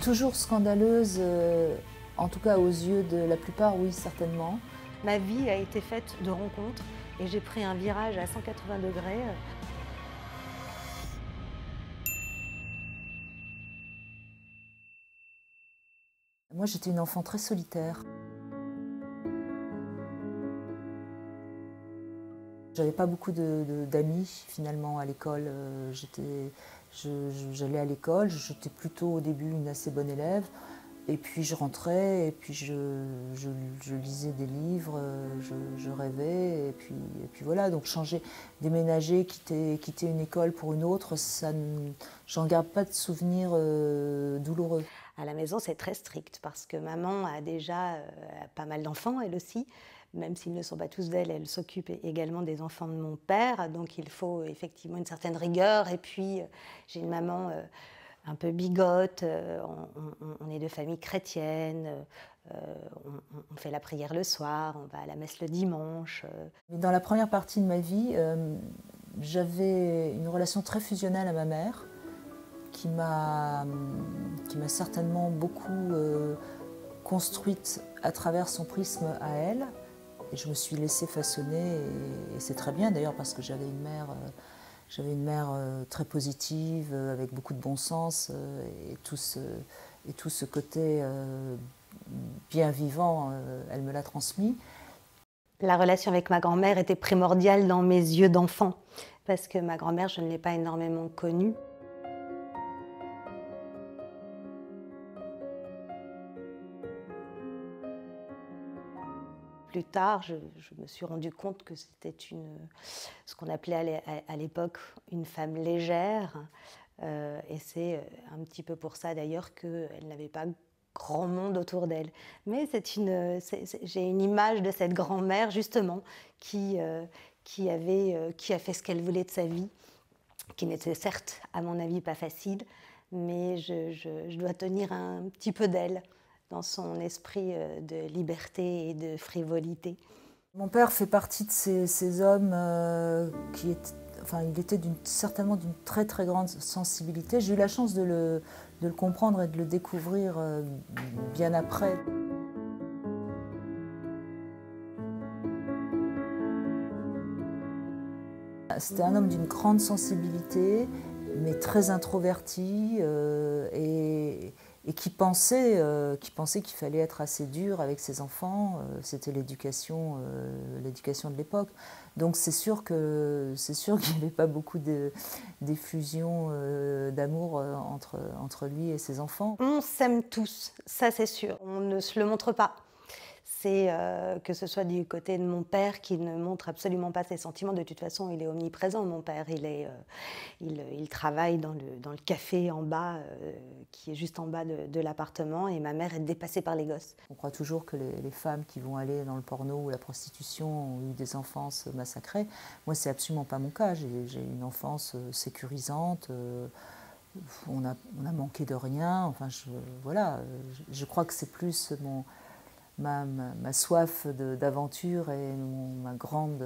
Toujours scandaleuse, en tout cas aux yeux de la plupart, oui, certainement. Ma vie a été faite de rencontres et j'ai pris un virage à 180 degrés. Moi, j'étais une enfant très solitaire. J'avais pas beaucoup d'amis finalement à l'école. J'allais à l'école, j'étais plutôt au début une assez bonne élève. Et puis je rentrais, et puis je lisais des livres, je rêvais, et puis voilà. Donc changer, déménager, quitter une école pour une autre, j'en garde pas de souvenirs douloureux. À la maison, c'est très strict parce que maman a déjà pas mal d'enfants, elle aussi. Même s'ils ne sont pas tous d'elle, elle s'occupe également des enfants de mon père. Donc il faut effectivement une certaine rigueur. Et puis j'ai une maman un peu bigote, on est de famille chrétienne, on fait la prière le soir, on va à la messe le dimanche. Dans la première partie de ma vie, j'avais une relation très fusionnelle à ma mère, qui m'a certainement beaucoup construite à travers son prisme à elle. Et je me suis laissée façonner, et c'est très bien d'ailleurs, parce que j'avais une mère très positive, avec beaucoup de bon sens, et tout ce côté bien vivant, elle me l'a transmis. La relation avec ma grand-mère était primordiale dans mes yeux d'enfant, parce que ma grand-mère, je ne l'ai pas énormément connue. Plus tard, je me suis rendu compte que c'était ce qu'on appelait à l'époque une femme légère. Et c'est un petit peu pour ça d'ailleurs qu'elle n'avait pas grand monde autour d'elle. Mais j'ai une image de cette grand-mère justement qui a fait ce qu'elle voulait de sa vie, qui n'était certes à mon avis pas facile, mais je dois tenir un petit peu d'elle dans son esprit de liberté et de frivolité. Mon père fait partie de ces hommes il était certainement d'une très très grande sensibilité. J'ai eu la chance de le comprendre et de le découvrir bien après. C'était un homme d'une grande sensibilité, mais très introverti, et qui pensait qu'il fallait être assez dur avec ses enfants. C'était l'éducation de l'époque. Donc c'est sûr qu'il n'y avait pas beaucoup d'effusion d'amour entre lui et ses enfants. On s'aime tous, ça c'est sûr. On ne se le montre pas. C'est que ce soit du côté de mon père qui ne montre absolument pas ses sentiments. De toute façon, il est omniprésent, mon père. Il travaille dans le café en bas, qui est juste en bas de l'appartement, et ma mère est dépassée par les gosses. On croit toujours que les femmes qui vont aller dans le porno ou la prostitution ont eu des enfances massacrées. Moi, c'est absolument pas mon cas. J'ai une enfance sécurisante. On a manqué de rien. Enfin, voilà. Je crois que c'est plus ma soif d'aventure et ma grande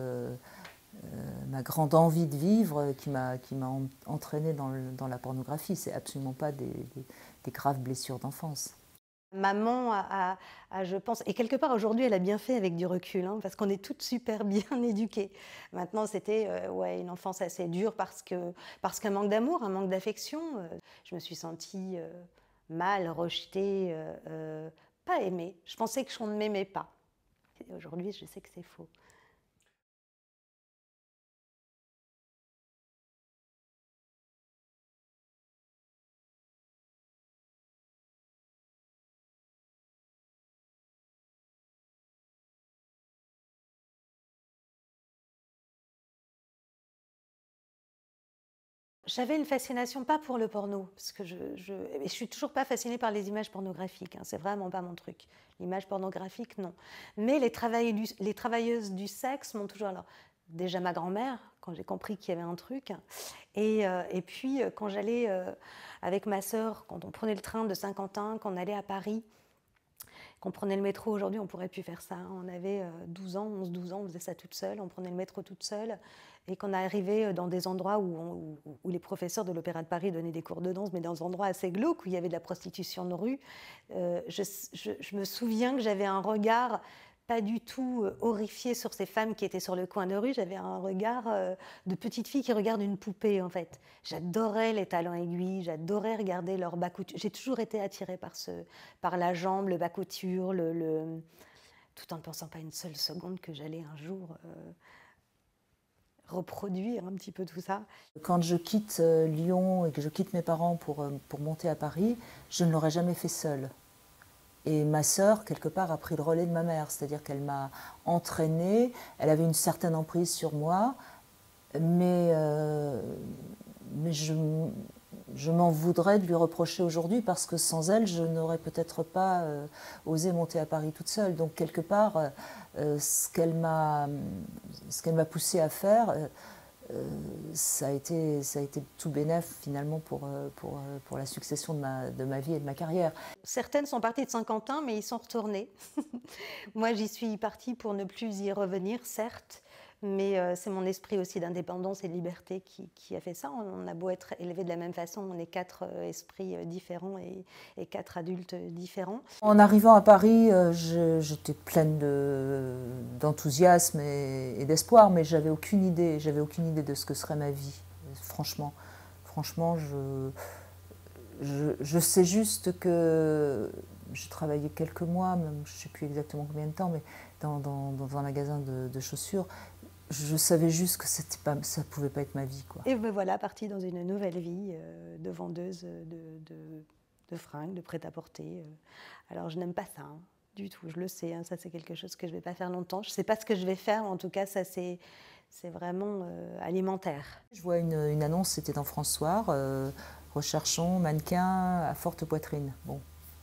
envie de vivre qui m'a entraînée dans la pornographie. C'est absolument pas des graves blessures d'enfance. Maman je pense, et quelque part aujourd'hui elle a bien fait avec du recul, hein, parce qu'on est toutes super bien éduquées. Maintenant c'était une enfance assez dure parce qu'un manque d'amour, un manque d'affection. Je me suis sentie mal, rejetée, pas aimée. Je pensais que je ne m'aimais pas. Et aujourd'hui je sais que c'est faux. J'avais une fascination, pas pour le porno, parce que je suis toujours pas fascinée par les images pornographiques, hein, c'est vraiment pas mon truc. L'image pornographique, non. Mais les travailleuses du sexe m'ont toujours... Alors, déjà ma grand-mère, quand j'ai compris qu'il y avait un truc, et puis quand j'allais avec ma sœur, quand on prenait le train de Saint-Quentin, quand on allait à Paris, qu'on prenait le métro. Aujourd'hui, on ne pourrait plus faire ça. On avait 12 ans, 11-12 ans, on faisait ça toute seule, on prenait le métro toute seule. Et qu'on arrivait dans des endroits où les professeurs de l'Opéra de Paris donnaient des cours de danse, mais dans des endroits assez glauques, où il y avait de la prostitution de rue. Je me souviens que j'avais un regard pas du tout horrifié sur ces femmes qui étaient sur le coin de rue. J'avais un regard de petite fille qui regarde une poupée, en fait. J'adorais les talons aiguilles, j'adorais regarder leur bas couture. J'ai toujours été attirée par la jambe, le bas couture, tout en ne pensant pas une seule seconde que j'allais un jour reproduire un petit peu tout ça. Quand je quitte Lyon et que je quitte mes parents pour monter à Paris, je ne l'aurais jamais fait seule. Et ma sœur, quelque part, a pris le relais de ma mère, c'est-à-dire qu'elle m'a entraînée, elle avait une certaine emprise sur moi, mais je m'en voudrais de lui reprocher aujourd'hui parce que sans elle, je n'aurais peut-être pas osé monter à Paris toute seule. Donc quelque part, ce qu'elle m'a poussée à faire, ça a été tout bénef finalement pour la succession de ma vie et de ma carrière. Certaines sont parties de Saint-Quentin, mais ils sont retournés. Moi, j'y suis partie pour ne plus y revenir, certes, mais c'est mon esprit aussi d'indépendance et de liberté qui a fait ça. On a beau être élevés de la même façon, on est 4 esprits différents et 4 adultes différents. En arrivant à Paris, j'étais pleine d'enthousiasme et d'espoir, mais j'avais aucune idée de ce que serait ma vie. Franchement, je sais juste que j'ai travaillé quelques mois, même, je ne sais plus exactement combien de temps, mais dans un magasin de chaussures. Je savais juste que ça ne pouvait pas être ma vie, quoi. Et me voilà partie dans une nouvelle vie de vendeuse de fringues, de prêt-à-porter. Alors je n'aime pas ça, hein, du tout, je le sais, hein, ça c'est quelque chose que je ne vais pas faire longtemps. Je ne sais pas ce que je vais faire, mais en tout cas ça c'est vraiment alimentaire. Je vois une annonce, c'était dans François, recherchons mannequin à forte poitrine. Bon,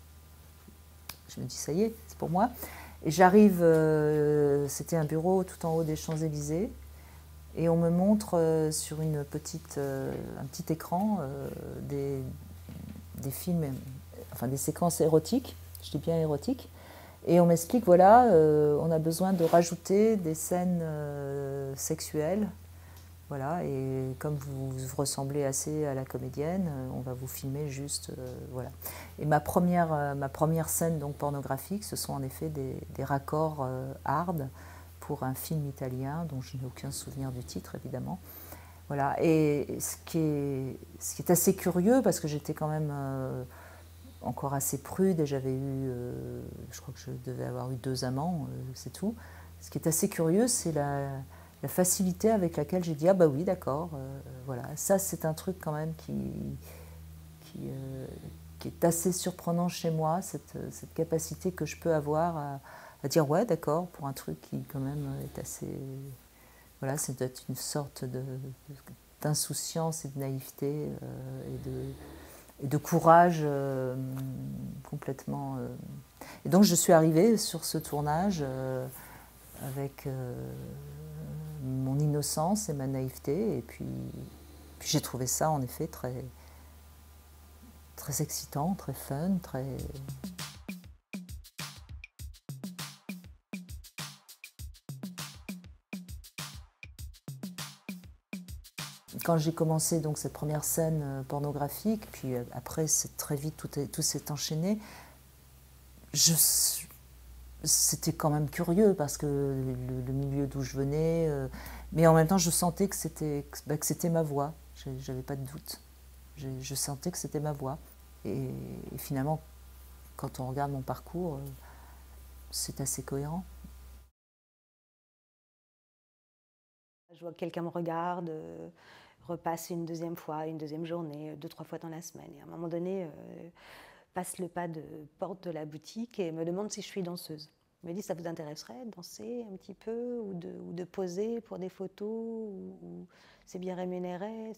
je me dis ça y est, c'est pour moi. Et j'arrive, c'était un bureau tout en haut des Champs-Élysées, et on me montre sur un petit écran des films, enfin des séquences érotiques, je dis bien érotiques, et on m'explique, voilà, on a besoin de rajouter des scènes sexuelles, voilà, et comme vous ressemblez assez à la comédienne, on va vous filmer juste, voilà. Et ma première scène donc pornographique, ce sont en effet des raccords hard pour un film italien dont je n'ai aucun souvenir du titre évidemment. Voilà. Et ce qui est assez curieux, parce que j'étais quand même encore assez prude et j'avais eu, je crois que je devais avoir eu 2 amants, c'est tout. Ce qui est assez curieux, c'est la facilité avec laquelle j'ai dit « Ah bah oui, d'accord, voilà ». Ça, c'est un truc quand même qui est assez surprenant chez moi, cette capacité que je peux avoir à dire « Ouais, d'accord », pour un truc qui quand même est assez... Voilà, c'est peut-être une sorte d'insouciance et de naïveté et de courage complètement... Et donc je suis arrivée sur ce tournage avec mon innocence et ma naïveté, et puis j'ai trouvé ça en effet très, très excitant, très fun, très... Quand j'ai commencé donc cette première scène pornographique, puis après très vite tout s'est enchaîné, c'était quand même curieux parce que le milieu d'où je venais, mais en même temps je sentais que c'était ma voix, j'avais pas de doute, je sentais que c'était ma voix, et finalement quand on regarde mon parcours, c'est assez cohérent. Je vois que quelqu'un me regarde, repasse une deuxième fois, une deuxième journée, 2-3 fois dans la semaine, et à un moment donné passe le pas de porte de la boutique et me demande si je suis danseuse. Il me dit, ça vous intéresserait de danser un petit peu ou de poser pour des photos, ou c'est bien rémunéré,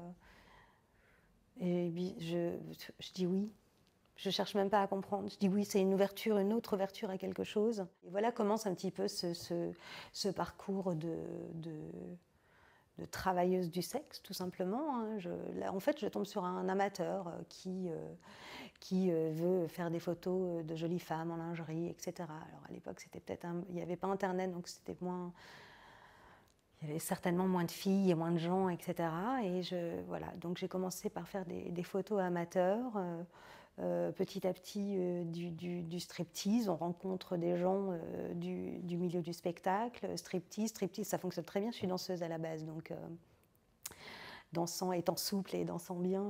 Et je dis oui. Je cherche même pas à comprendre. Je dis oui, c'est une autre ouverture à quelque chose. Et voilà commence un petit peu ce parcours travailleuse du sexe, tout simplement. Hein. Là, en fait, je tombe sur un amateur qui veut faire des photos de jolies femmes en lingerie, etc. Alors à l'époque, il n'y avait pas Internet, donc c'était moins... Il y avait certainement moins de filles et moins de gens, etc. Et voilà, donc j'ai commencé par faire des photos amateurs. Petit à petit, du striptease. On rencontre des gens du milieu du spectacle. Striptease, ça fonctionne très bien. Je suis danseuse à la base, donc étant souple et dansant bien,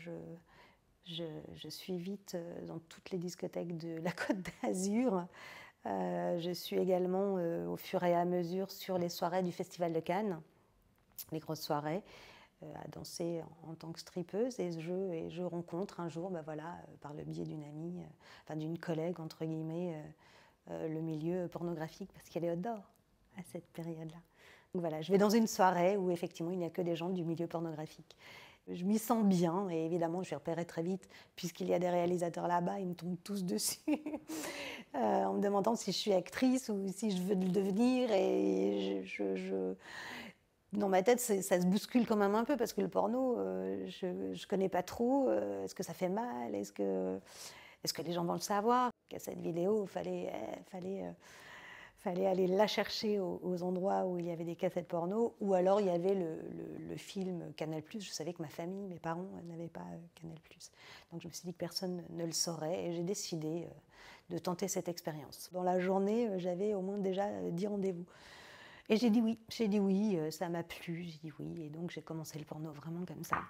je suis vite dans toutes les discothèques de la Côte d'Azur. Je suis également au fur et à mesure sur les soirées du Festival de Cannes, les grosses soirées, à danser en tant que strippeuse. Et je rencontre un jour, voilà, par le biais d'une amie, d'une collègue, entre guillemets, le milieu pornographique, parce qu'il y a les hot d'or à cette période-là. Donc voilà, je vais dans une soirée où effectivement il n'y a que des gens du milieu pornographique. Je m'y sens bien et évidemment je suis repérée très vite puisqu'il y a des réalisateurs là-bas, ils me tombent tous dessus en me demandant si je suis actrice ou si je veux le devenir. Et dans ma tête, ça se bouscule quand même un peu parce que le porno, je ne connais pas trop. Est-ce que ça fait mal? Est-ce que les gens vont le savoir? Qu'à cette vidéo, fallait aller la chercher aux endroits où il y avait des cassettes porno, ou alors il y avait le film Canal+. Je savais que ma famille, mes parents n'avaient pas Canal+. Donc je me suis dit que personne ne le saurait et j'ai décidé de tenter cette expérience. Dans la journée, j'avais au moins déjà 10 rendez-vous. Et j'ai dit oui, ça m'a plu, j'ai dit oui, et donc j'ai commencé le porno vraiment comme ça.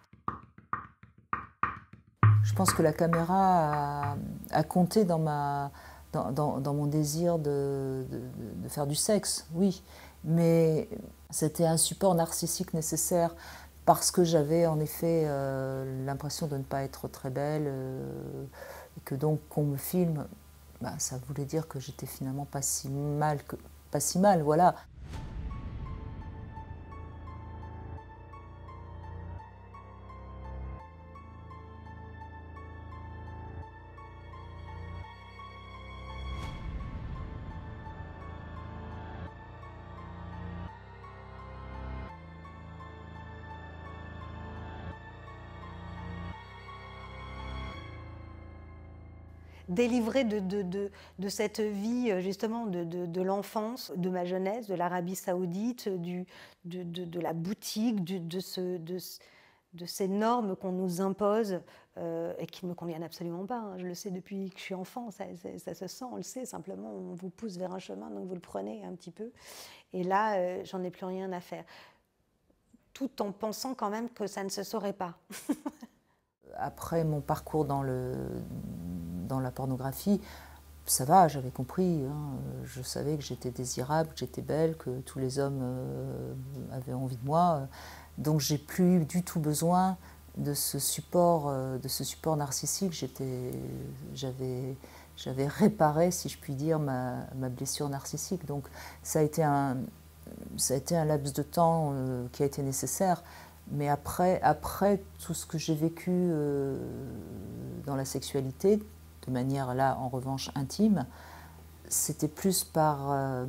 Je pense que la caméra a compté dans mon désir de faire du sexe, oui. Mais c'était un support narcissique nécessaire parce que j'avais en effet l'impression de ne pas être très belle et que donc qu'on me filme, ça voulait dire que j'étais finalement pas si mal, voilà. Délivrée de cette vie, justement, de l'enfance, de ma jeunesse, de l'Arabie Saoudite, de la boutique, de ces normes qu'on nous impose et qui ne me conviennent absolument pas. Hein. Je le sais depuis que je suis enfant, ça se sent, on le sait, simplement on vous pousse vers un chemin, donc vous le prenez un petit peu. Et là, j'en ai plus rien à faire. Tout en pensant quand même que ça ne se saurait pas. Après mon parcours dans la pornographie, ça va, j'avais compris. Hein. Je savais que j'étais désirable, que j'étais belle, que tous les hommes avaient envie de moi. Donc j'ai plus eu du tout besoin de ce support narcissique. J'avais réparé, si je puis dire, ma blessure narcissique. Donc ça a été un laps de temps qui a été nécessaire. Mais après tout ce que j'ai vécu dans la sexualité, de manière là en revanche intime, c'était plus par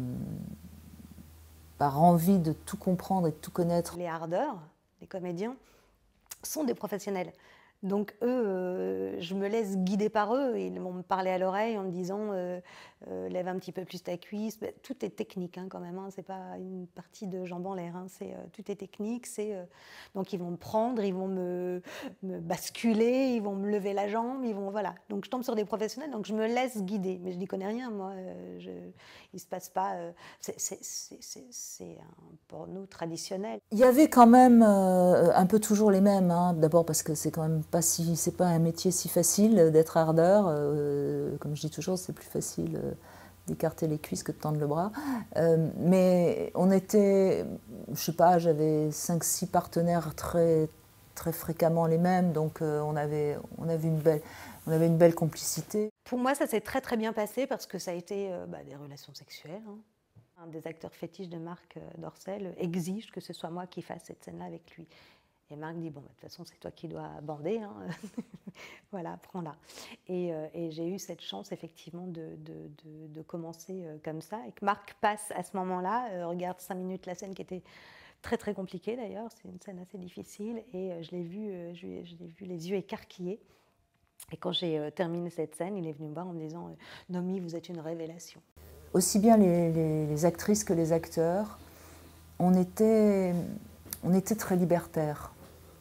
envie de tout comprendre et de tout connaître. Les hardeurs, les comédiens, sont des professionnels. Donc eux, je me laisse guider par eux. Ils vont me parler à l'oreille en me disant lève un petit peu plus ta cuisse. Tout est technique hein, quand même. Hein. C'est pas une partie de jambes en l'air. Hein. Tout est technique. Donc ils vont me prendre, ils vont me basculer, ils vont me lever la jambe, voilà. Donc je tombe sur des professionnels. Donc je me laisse guider. Mais je n'y connais rien moi. Il se passe pas. C'est un porno traditionnel. Il y avait quand même un peu toujours les mêmes. Hein. D'abord parce que c'est quand même c'est pas un métier si facile d'être hardeur. Comme je dis toujours, c'est plus facile d'écarter les cuisses que de tendre le bras. Mais on était, je sais pas, j'avais 5-6 partenaires très, très fréquemment les mêmes, donc on avait une belle complicité. Pour moi, ça s'est très très bien passé parce que ça a été des relations sexuelles. Hein. Un des acteurs fétiches de Marc Dorcel exige que ce soit moi qui fasse cette scène-là avec lui. Et Marc dit, de toute façon, c'est toi qui dois bander, hein. Voilà, prends-la. Et j'ai eu cette chance, effectivement, de commencer comme ça. Et que Marc passe à ce moment-là, regarde 5 minutes la scène qui était très très compliqué d'ailleurs, c'est une scène assez difficile, et je l'ai vu les yeux écarquillés. Et quand j'ai terminé cette scène, il est venu me voir en me disant « Noémie, vous êtes une révélation ». Aussi bien les actrices que les acteurs, on était très libertaires.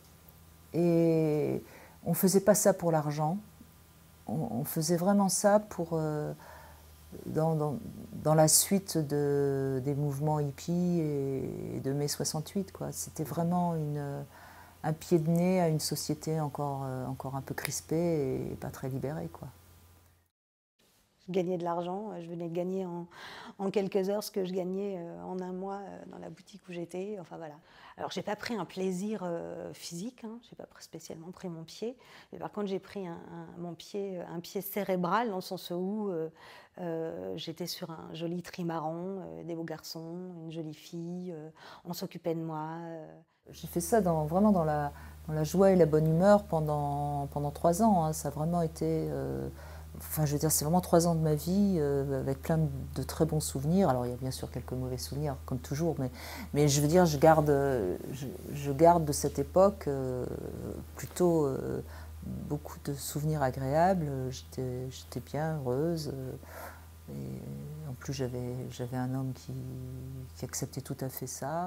Et on ne faisait pas ça pour l'argent, on faisait vraiment ça pour, dans la suite des mouvements hippies et de mai 68, quoi. C'était vraiment un pied de nez à une société encore un peu crispée et pas très libérée, quoi. Je gagnais de l'argent, je venais de gagner en quelques heures ce que je gagnais en un mois dans la boutique où j'étais, enfin voilà. Alors j'ai pas pris un plaisir physique, hein, j'ai pas spécialement pris mon pied, mais par contre j'ai pris un pied cérébral, dans le sens où j'étais sur un joli trimaran, des beaux garçons, une jolie fille, on s'occupait de moi. J'ai fait ça vraiment dans la joie et la bonne humeur pendant 3 ans, hein. Ça a vraiment été... Enfin, je veux dire, c'est vraiment 3 ans de ma vie avec plein de très bons souvenirs. Alors, il y a bien sûr quelques mauvais souvenirs, comme toujours, mais je veux dire, je garde de cette époque plutôt beaucoup de souvenirs agréables. J'étais bien heureuse. Et en plus, j'avais un homme qui acceptait tout à fait ça.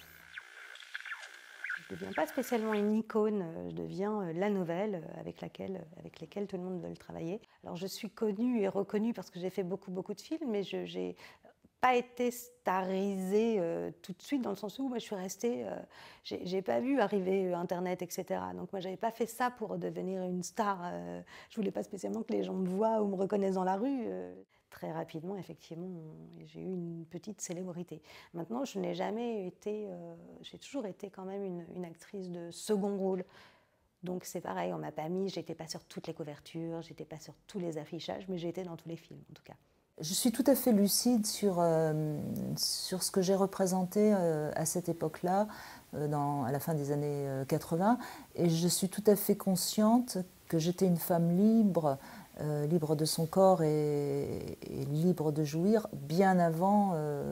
Je ne deviens pas spécialement une icône, je deviens la nouvelle avec laquelle tout le monde veut travailler. Alors je suis connue et reconnue parce que j'ai fait beaucoup de films, mais je n'ai pas été starisée tout de suite, dans le sens où moi je suis restée, j'ai pas vu arriver Internet, etc. Donc moi j'avais pas fait ça pour devenir une star. Je voulais pas spécialement que les gens me voient ou me reconnaissent dans la rue. Très rapidement, effectivement, j'ai eu une petite célébrité. Maintenant, je n'ai jamais été, j'ai toujours été quand même une actrice de second rôle. Donc c'est pareil, on m'a pas mis, j'étais pas sur toutes les couvertures, j'étais pas sur tous les affichages, mais j'étais dans tous les films en tout cas. Je suis tout à fait lucide sur ce que j'ai représenté à cette époque-là, à la fin des années 80, et je suis tout à fait consciente que j'étais une femme libre, libre de son corps et libre de jouir bien avant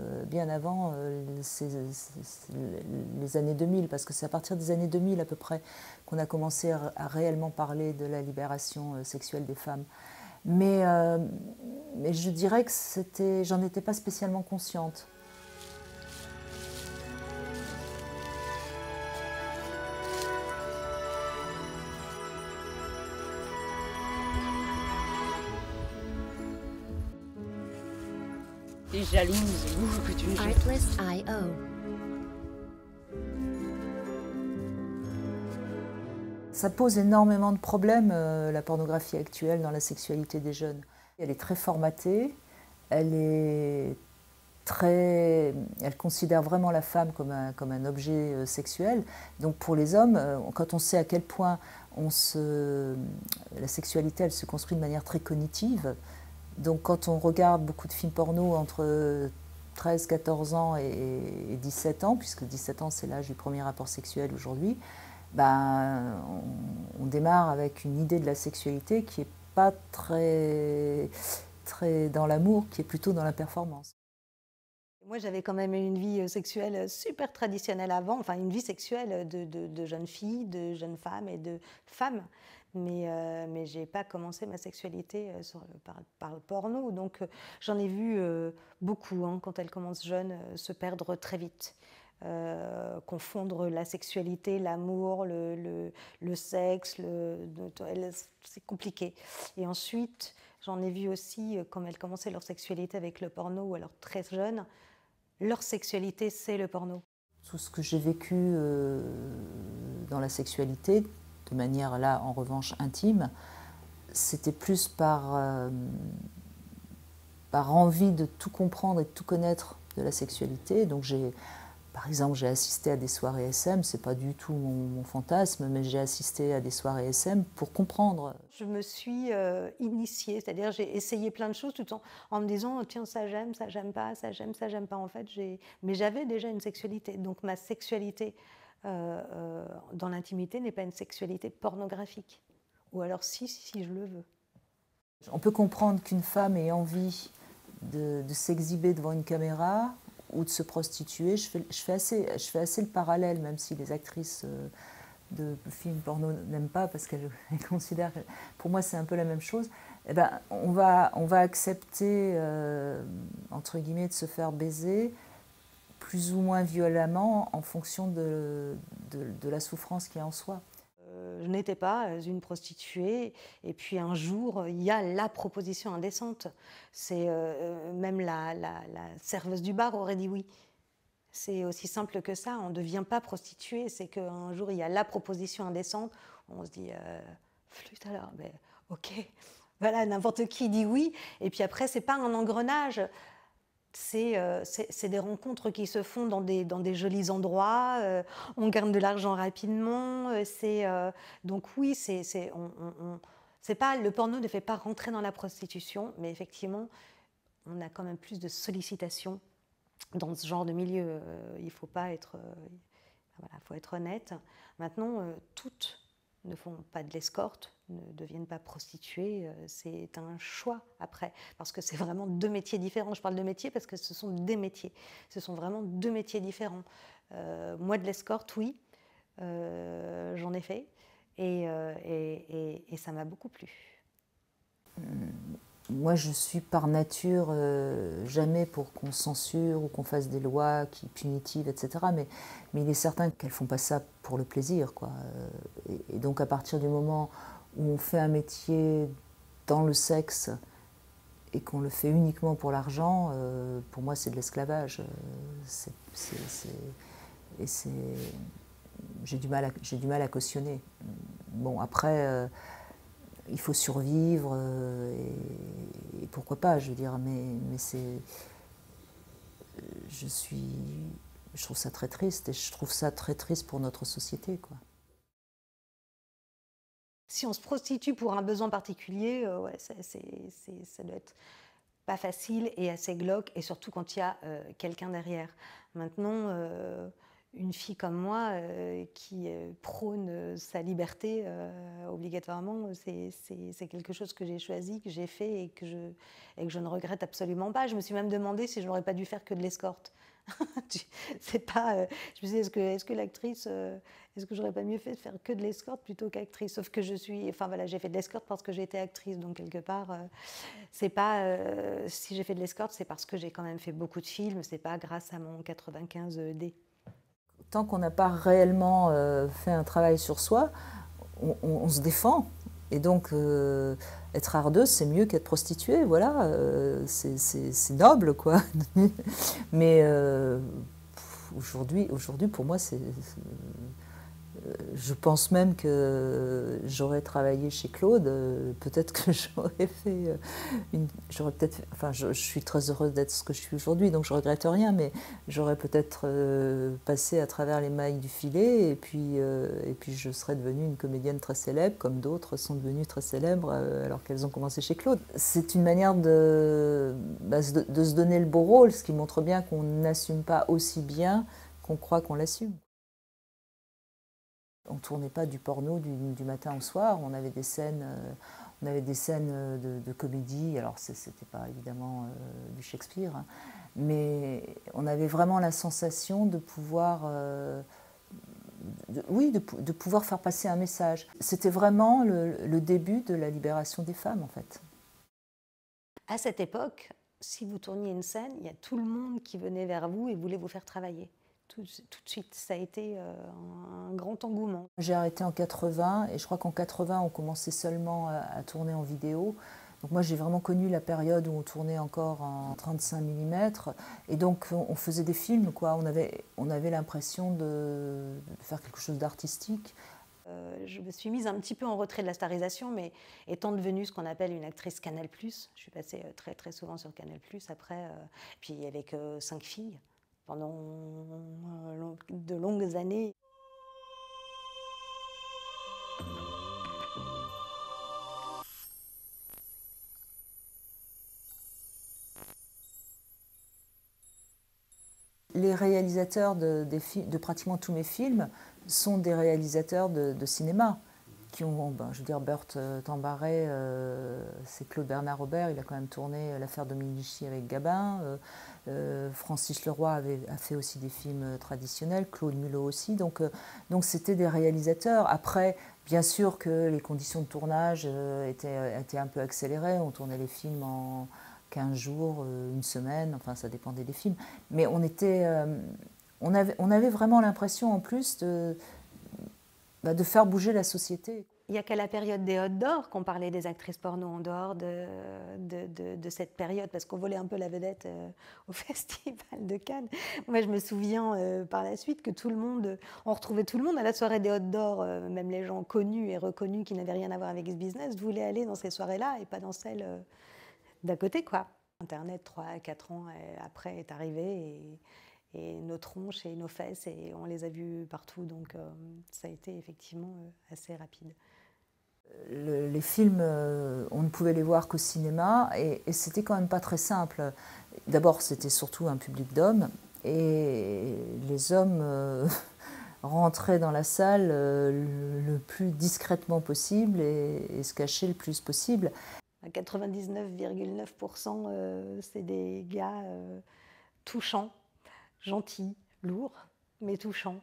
les années 2000, parce que c'est à partir des années 2000 à peu près qu'on a commencé à réellement parler de la libération sexuelle des femmes. Mais je dirais que j'en étais pas spécialement consciente. T'es jalouse, que tu es jalouse. Artlist.io. Ça pose énormément de problèmes, la pornographie actuelle dans la sexualité des jeunes. Elle est très formatée, elle considère vraiment la femme comme un objet sexuel. Donc pour les hommes, quand on sait à quel point la sexualité elle se construit de manière très cognitive, donc quand on regarde beaucoup de films porno entre 13, 14 ans et 17 ans, puisque 17 ans c'est l'âge du premier rapport sexuel aujourd'hui, ben, on démarre avec une idée de la sexualité qui n'est pas très dans l'amour, qui est plutôt dans la performance. Moi, j'avais quand même une vie sexuelle super traditionnelle avant, enfin une vie sexuelle de jeune fille, de jeune femme et de femme. Mais je n'ai pas commencé ma sexualité par le porno. Donc j'en ai vu beaucoup, hein, quand elles commencent jeunes, se perdre très vite. Confondre la sexualité, l'amour, le sexe, c'est compliqué. Et ensuite, j'en ai vu aussi, comme elles commençaient leur sexualité avec le porno, ou alors très jeunes, leur sexualité, c'est le porno. Tout ce que j'ai vécu dans la sexualité, de manière là en revanche intime, c'était plus par envie de tout comprendre et de tout connaître de la sexualité. Donc par exemple, j'ai assisté à des soirées SM, c'est pas du tout mon fantasme, mais j'ai assisté à des soirées SM pour comprendre. Je me suis initiée, c'est-à-dire j'ai essayé plein de choses tout le temps en me disant tiens, ça j'aime pas, ça j'aime pas. En fait, mais j'avais déjà une sexualité, donc ma sexualité dans l'intimité n'est pas une sexualité pornographique. Ou alors si je le veux. On peut comprendre qu'une femme ait envie de s'exhiber devant une caméra ou de se prostituer. Je fais assez le parallèle, même si les actrices de films porno n'aiment pas parce qu'elles considèrent que pour moi c'est un peu la même chose. Eh ben, on va accepter, entre guillemets, de se faire baiser plus ou moins violemment en fonction de la souffrance qu'il y a en soi. Je n'étais pas une prostituée, et puis un jour, il y a la proposition indécente. C'est même la serveuse du bar aurait dit oui. C'est aussi simple que ça, on ne devient pas prostituée, c'est qu'un jour, il y a la proposition indécente, on se dit, flûte alors, ben, ok, voilà, n'importe qui dit oui, et puis après, c'est pas un engrenage. C'est des rencontres qui se font dans des jolis endroits, on gagne de l'argent rapidement, donc oui, le porno ne fait pas rentrer dans la prostitution, mais effectivement, on a quand même plus de sollicitations dans ce genre de milieu. Il faut pas être, voilà, faut être honnête. Maintenant, toutes ne font pas de l'escorte, ne deviennent pas prostituées, c'est un choix après, parce que c'est vraiment deux métiers différents. Je parle de métiers parce que ce sont des métiers, ce sont vraiment deux métiers différents. Moi, de l'escorte, oui, j'en ai fait, et ça m'a beaucoup plu. Moi, je suis par nature jamais pour qu'on censure ou qu'on fasse des lois qui punitives, etc. Mais il est certain qu'elles font pas ça pour le plaisir, quoi. Et donc, à partir du moment où on fait un métier dans le sexe et qu'on le fait uniquement pour l'argent, pour moi, c'est de l'esclavage. J'ai du mal à cautionner. Bon, après. Il faut survivre et pourquoi pas, je veux dire, mais je trouve ça très triste et je trouve ça très triste pour notre société, quoi. Si on se prostitue pour un besoin particulier, ouais, ça doit être pas facile et assez glauque, et surtout quand il y a quelqu'un derrière. Maintenant, une fille comme moi qui prône sa liberté, obligatoirement, c'est quelque chose que j'ai choisi, que j'ai fait et que je ne regrette absolument pas. Je me suis même demandé si je n'aurais pas dû faire que de l'escorte. C'est pas, je me disais, est-ce que l'actrice, est-ce que j'aurais pas mieux fait de faire que de l'escorte plutôt qu'actrice? Sauf que j'ai fait de l'escorte parce que j'étais actrice, donc quelque part, c'est pas, si j'ai fait de l'escorte, c'est parce que j'ai quand même fait beaucoup de films, c'est pas grâce à mon 95D. Tant qu'on n'a pas réellement fait un travail sur soi, on se défend. Et donc, être ardeuse, c'est mieux qu'être prostituée, voilà. C'est noble, quoi. Mais aujourd'hui, pour moi, je pense même que j'aurais travaillé chez Claude, peut-être que j'aurais fait je suis très heureuse d'être ce que je suis aujourd'hui, donc je regrette rien, mais j'aurais peut-être passé à travers les mailles du filet, et puis je serais devenue une comédienne très célèbre, comme d'autres sont devenues très célèbres alors qu'elles ont commencé chez Claude. C'est une manière de se donner le beau rôle, ce qui montre bien qu'on n'assume pas aussi bien qu'on croit qu'on l'assume. On ne tournait pas du porno du matin au soir, on avait des scènes, de comédie, alors c'était pas évidemment du Shakespeare, hein, mais on avait vraiment la sensation de pouvoir, de pouvoir faire passer un message. C'était vraiment le début de la libération des femmes, en fait. À cette époque, si vous tourniez une scène, il y a tout le monde qui venait vers vous et voulait vous faire travailler. Tout de suite, ça a été un grand engouement. J'ai arrêté en 80 et je crois qu'en 80 on commençait seulement à tourner en vidéo. Donc moi j'ai vraiment connu la période où on tournait encore en 35 mm et donc on faisait des films, quoi. On avait l'impression de faire quelque chose d'artistique. Je me suis mise un petit peu en retrait de la starisation, mais étant devenue ce qu'on appelle une actrice Canal+, je suis passée très très souvent sur Canal+, après, puis avec 5 filles pendant de longues années. Les réalisateurs de pratiquement tous mes films sont des réalisateurs de cinéma qui ont, ben, je veux dire, Berthe Tambaret, c'est Claude Bernard Robert, il a quand même tourné l'affaire Dominici avec Gabin. Francis Leroy a fait aussi des films traditionnels, Claude Mulot aussi. Donc c'était des réalisateurs. Après, bien sûr que les conditions de tournage étaient un peu accélérées. On tournait les films en 15 jours, une semaine, enfin ça dépendait des films. Mais on avait vraiment l'impression en plus de faire bouger la société. Il n'y a qu'à la période des Hot d'Or qu'on parlait des actrices porno en dehors de cette période, parce qu'on volait un peu la vedette au Festival de Cannes. Moi, je me souviens par la suite que on retrouvait tout le monde à la soirée des Hot d'Or, même les gens connus et reconnus qui n'avaient rien à voir avec ce business, voulaient aller dans ces soirées-là et pas dans celles d'à côté, quoi. Internet, 3-4 ans après, est arrivé et nos tronches et nos fesses, et on les a vus partout, donc ça a été effectivement assez rapide. Les films, on ne pouvait les voir qu'au cinéma, et c'était quand même pas très simple. D'abord, c'était surtout un public d'hommes, et les hommes rentraient dans la salle le plus discrètement possible et se cachaient le plus possible. À 99,9%, c'est des gars touchants, gentils, lourds, mais touchants.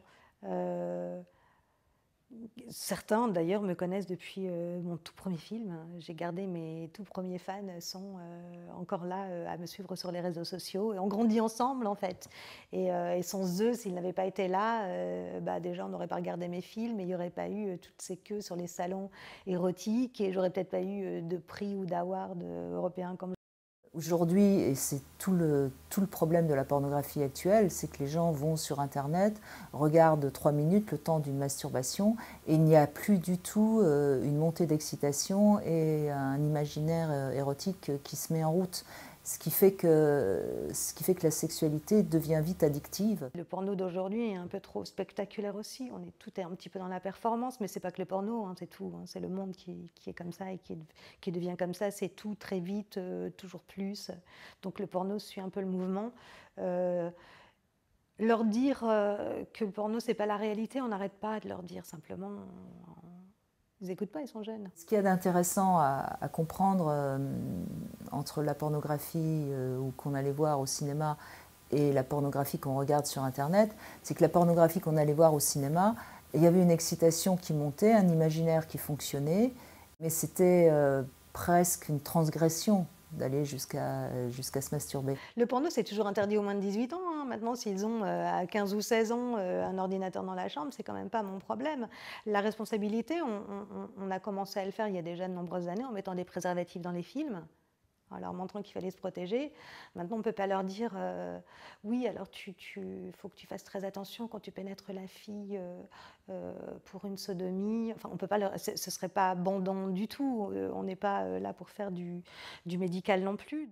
Certains, d'ailleurs, me connaissent depuis mon tout premier film. J'ai gardé mes tout premiers fans, sont encore là à me suivre sur les réseaux sociaux. Et on grandit ensemble, en fait. Et sans eux, s'ils n'avaient pas été là, déjà, on n'aurait pas regardé mes films et il n'y aurait pas eu toutes ces queues sur les salons érotiques. Et j'aurais peut-être pas eu de prix ou d'award européens comme aujourd'hui, et c'est tout le problème de la pornographie actuelle, c'est que les gens vont sur Internet, regardent 3 minutes, le temps d'une masturbation, et il n'y a plus du tout une montée d'excitation et un imaginaire érotique qui se met en route. Ce qui fait que la sexualité devient vite addictive. Le porno d'aujourd'hui est un peu trop spectaculaire aussi. Tout est un petit peu dans la performance, mais c'est pas que le porno, c'est tout. C'est le monde qui est comme ça et qui devient comme ça. C'est tout très vite, toujours plus. Donc le porno suit un peu le mouvement. Leur dire que le porno c'est pas la réalité, on n'arrête pas de leur dire simplement. Ils n'écoutent pas, ils sont jeunes. Ce qu'il y a d'intéressant à comprendre entre la pornographie qu'on allait voir au cinéma et la pornographie qu'on regarde sur Internet, c'est que la pornographie qu'on allait voir au cinéma, il y avait une excitation qui montait, un imaginaire qui fonctionnait, mais c'était presque une transgression d'aller jusqu'à se masturber. Le porno, c'est toujours interdit aux moins de 18 ans. Maintenant, s'ils ont à 15 ou 16 ans un ordinateur dans la chambre, c'est quand même pas mon problème. La responsabilité, on a commencé à le faire il y a déjà de nombreuses années en mettant des préservatifs dans les films, en leur montrant qu'il fallait se protéger. Maintenant, on ne peut pas leur dire oui, alors il faut que tu fasses très attention quand tu pénètres la fille pour une sodomie. Enfin, on peut pas ce ne serait pas bandant du tout. On n'est pas là pour faire du médical non plus.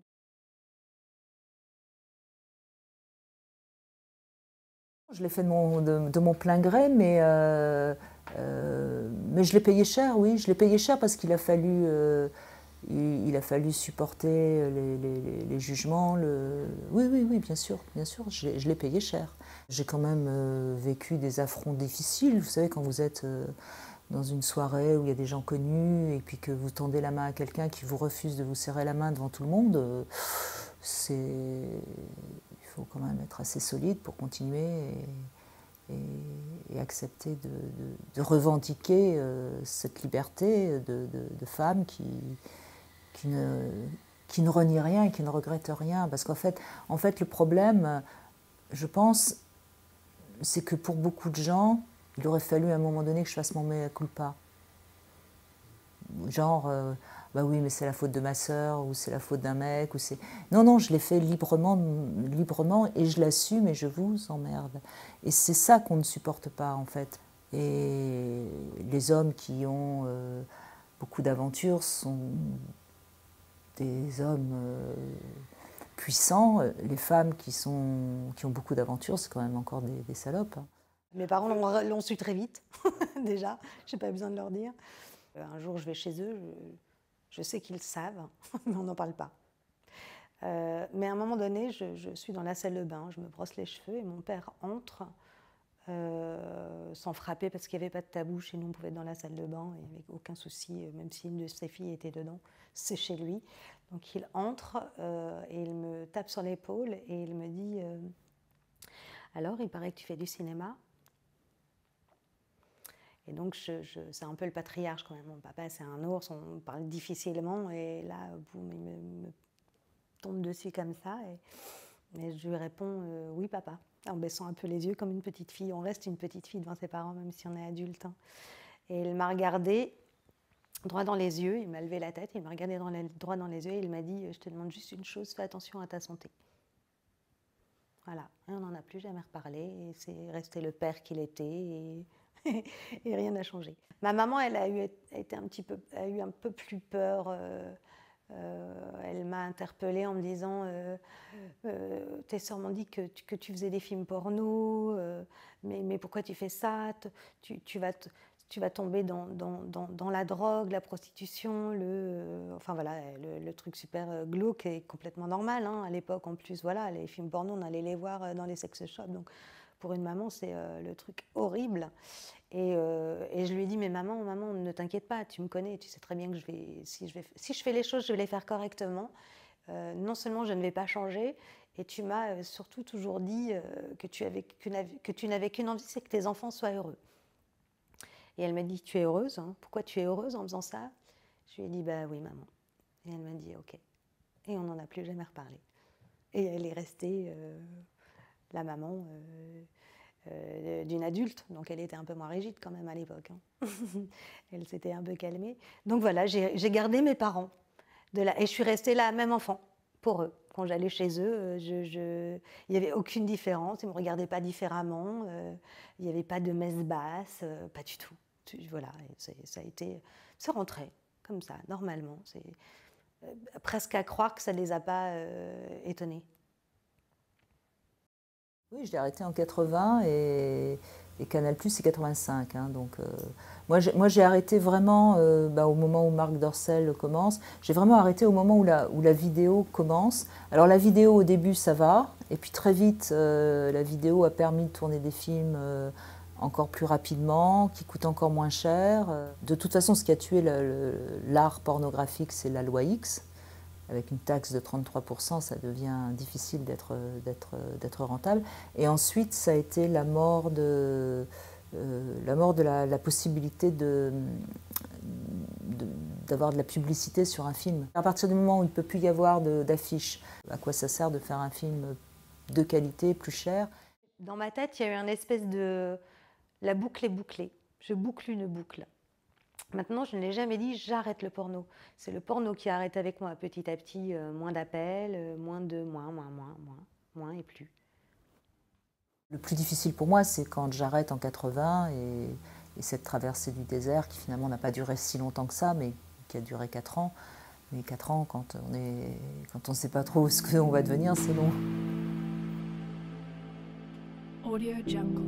Je l'ai fait de mon plein gré, mais je l'ai payé cher, oui. Je l'ai payé cher parce qu'il a fallu... il a fallu supporter les jugements. Oui, bien sûr, je l'ai payé cher. J'ai quand même vécu des affronts difficiles. Vous savez, quand vous êtes dans une soirée où il y a des gens connus et puis que vous tendez la main à quelqu'un qui vous refuse de vous serrer la main devant tout le monde, il faut quand même être assez solide pour continuer et accepter de revendiquer cette liberté de femme qui ne renie rien et qui ne regrette rien. Parce qu'en fait, le problème, je pense, c'est que pour beaucoup de gens, il aurait fallu à un moment donné que je fasse mon mea culpa. Genre, bah oui, mais c'est la faute de ma sœur, ou c'est la faute d'un mec, ou c'est... Non, je l'ai fait librement, et je l'assume, et je vous emmerde. Et c'est ça qu'on ne supporte pas, en fait. Et les hommes qui ont beaucoup d'aventures sont des hommes puissants. Les femmes qui ont beaucoup d'aventures, c'est quand même encore des salopes. Mes parents l'ont su très vite, déjà. Je n'ai pas besoin de leur dire. Un jour, je vais chez eux, je sais qu'ils savent, mais on n'en parle pas. Mais à un moment donné, je suis dans la salle de bain, je me brosse les cheveux et mon père entre sans frapper parce qu'il n'y avait pas de tabou. Chez nous, on pouvait être dans la salle de bain et avec aucun souci, même si une de ses filles était dedans, c'est chez lui. Donc il entre et il me tape sur l'épaule et il me dit alors, il paraît que tu fais du cinéma. Et donc, c'est un peu le patriarche quand même. Mon papa, c'est un ours, on parle difficilement. Et là, boum, il me tombe dessus comme ça. Et je lui réponds oui, papa, en baissant un peu les yeux comme une petite fille. On reste une petite fille devant ses parents, même si on est adulte. Hein. Et il m'a regardé droit dans les yeux. Il m'a levé la tête, il m'a regardé droit dans les yeux et il m'a dit je te demande juste une chose, fais attention à ta santé. Voilà, et on n'en a plus jamais reparlé, et c'est resté le père qu'il était, et rien n'a changé. Ma maman, elle a eu un peu plus peur. Elle m'a interpellée en me disant tes sœurs m'ont dit que tu faisais des films porno, mais pourquoi tu fais ça? Tu vas tomber dans la drogue, la prostitution, enfin voilà, le truc super glauque est complètement normal. Hein, à l'époque, en plus, voilà, les films porno, on allait les voir dans les sex shops. Donc, pour une maman, c'est le truc horrible. Et je lui ai dit, mais maman, ne t'inquiète pas, tu me connais, tu sais très bien que si je fais les choses, je vais les faire correctement. Non seulement je ne vais pas changer, et tu m'as surtout toujours dit que tu n'avais qu'une envie, c'est que tes enfants soient heureux. Et elle m'a dit, tu es heureuse, hein? Pourquoi tu es heureuse en faisant ça? Je lui ai dit, bah oui maman. Et elle m'a dit, ok. Et on n'en a plus jamais reparlé. Et elle est restée la maman d'une adulte, donc elle était un peu moins rigide quand même à l'époque. Hein. Elle s'était un peu calmée. Donc voilà, j'ai gardé mes parents. Et je suis restée là, même enfant, pour eux. Quand j'allais chez eux, il n'y avait aucune différence, ils ne me regardaient pas différemment, il n'y avait pas de messe basse, pas du tout. Voilà, ça rentrait comme ça, normalement. C'est presque à croire que ça ne les a pas étonnés. Oui, je l'ai arrêté en 80 et Canal+, c'est 85. Hein, donc, moi, j'ai arrêté vraiment au moment où Marc Dorcel commence. J'ai vraiment arrêté au moment où la vidéo commence. Alors la vidéo, au début, ça va. Et puis très vite, la vidéo a permis de tourner des films encore plus rapidement, qui coûtent encore moins cher. De toute façon, ce qui a tué l'art pornographique, c'est la loi X. Avec une taxe de 33%, ça devient difficile d'être rentable. Et ensuite, ça a été la mort de la possibilité d'avoir de la publicité sur un film. À partir du moment où il ne peut plus y avoir d'affiches, à quoi ça sert de faire un film de qualité, plus cher? Dans ma tête, il y a eu une espèce de... La boucle est bouclée. Je boucle une boucle. Maintenant, je ne l'ai jamais dit, j'arrête le porno. C'est le porno qui arrête avec moi petit à petit, moins d'appels, moins et plus. Le plus difficile pour moi, c'est quand j'arrête en 80 et cette traversée du désert qui finalement n'a pas duré si longtemps que ça, mais qui a duré 4 ans. Mais 4 ans, quand on ne sait pas trop ce qu'on va devenir, c'est long. Audio Jungle.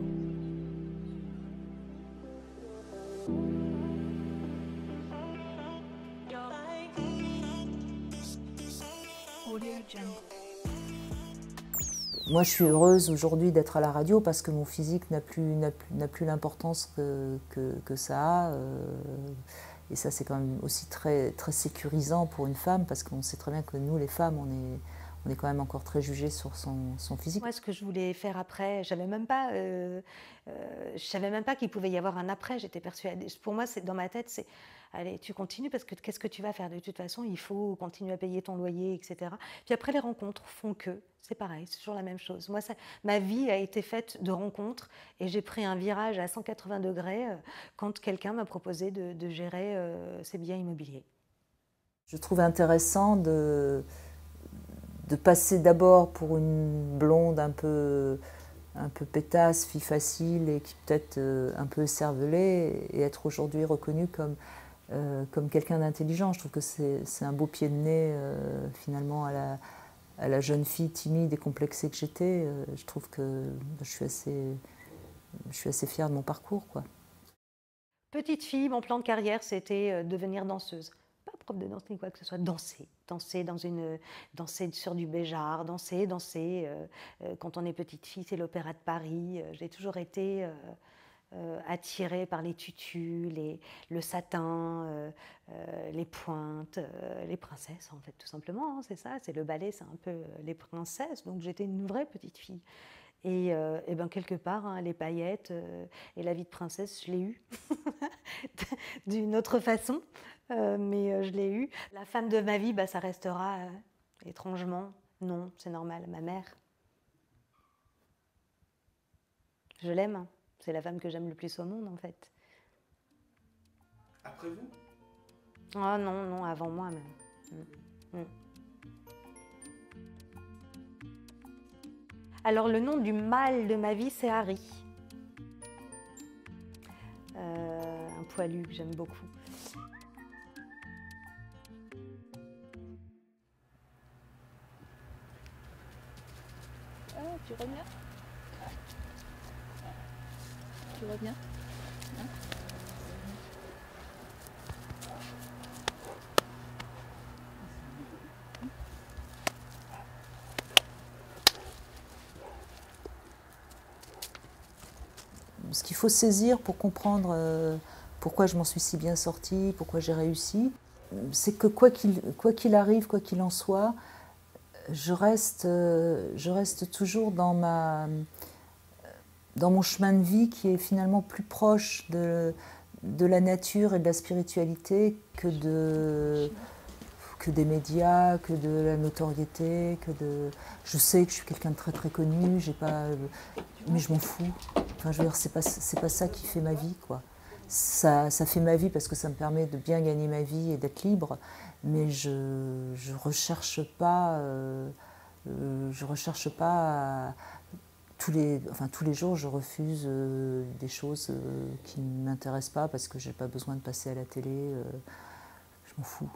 Moi, je suis heureuse aujourd'hui d'être à la radio parce que mon physique n'a plus l'importance que ça a. Et ça, c'est quand même aussi très, très sécurisant pour une femme parce qu'on sait très bien que nous, les femmes, on est quand même encore très jugées sur son physique. Moi, ce que je voulais faire après, je savais même pas qu'il pouvait y avoir un après. J'étais persuadée. Pour moi, dans ma tête, c'est allez, tu continues parce que qu'est-ce que tu vas faire? De toute façon, il faut continuer à payer ton loyer, etc. Puis après, les rencontres font que c'est pareil, c'est toujours la même chose. Moi, ma vie a été faite de rencontres et j'ai pris un virage à 180 degrés quand quelqu'un m'a proposé de gérer ses biens immobiliers. Je trouve intéressant de passer d'abord pour une blonde un peu pétasse, fille facile et qui peut-être un peu écervelée et être aujourd'hui reconnue comme quelqu'un d'intelligent. Je trouve que c'est un beau pied de nez finalement à la jeune fille timide et complexée que j'étais. Je trouve que je suis assez fière de mon parcours, quoi. Petite fille, mon plan de carrière, c'était devenir danseuse. pas prof de danse ni quoi que ce soit, danser. Danser sur du Béjart, danser. Quand on est petite fille, c'est l'Opéra de Paris. J'ai toujours été attirée par les tutus, le satin, les pointes, les princesses en fait tout simplement, hein, c'est ça, c'est le ballet, c'est un peu les princesses, donc j'étais une vraie petite fille. Et ben quelque part, hein, les paillettes et la vie de princesse, je l'ai eue d'une autre façon, mais je l'ai eue. La femme de ma vie, bah, ça restera étrangement, non, c'est normal, ma mère. Je l'aime, hein. C'est la femme que j'aime le plus au monde, en fait. Après vous? Oh non, non, avant moi même. Alors, le nom du mâle de ma vie, c'est Harry. Un poilu que j'aime beaucoup. Ah, tu reviens? Tu reviens? Hein? Ce qu'il faut saisir pour comprendre pourquoi je m'en suis si bien sortie, pourquoi j'ai réussi, c'est que quoi qu'il arrive, quoi qu'il en soit, je reste toujours dans mon chemin de vie qui est finalement plus proche de la nature et de la spiritualité que des médias, que de la notoriété, Je sais que je suis quelqu'un de très très connu, mais je m'en fous. Enfin, je veux dire, c'est pas ça qui fait ma vie, quoi. Ça fait ma vie parce que ça me permet de bien gagner ma vie et d'être libre, mais je recherche pas tous les jours, je refuse des choses qui ne m'intéressent pas parce que j'ai pas besoin de passer à la télé. Je m'en fous.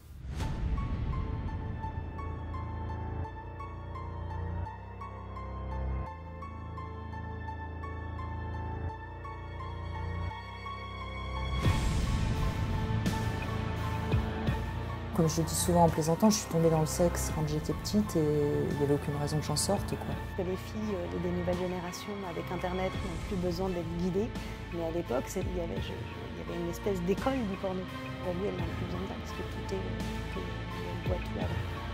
Comme je le dis souvent en plaisantant, je suis tombée dans le sexe quand j'étais petite et il n'y avait aucune raison que j'en sorte, quoi. Les filles des nouvelles générations avec Internet n'ont plus besoin d'être guidées, mais à l'époque, il y avait une espèce d'école du porno. Aujourd'hui, elles n'ont plus besoin de ça parce que tout est, on voit tout là-bas.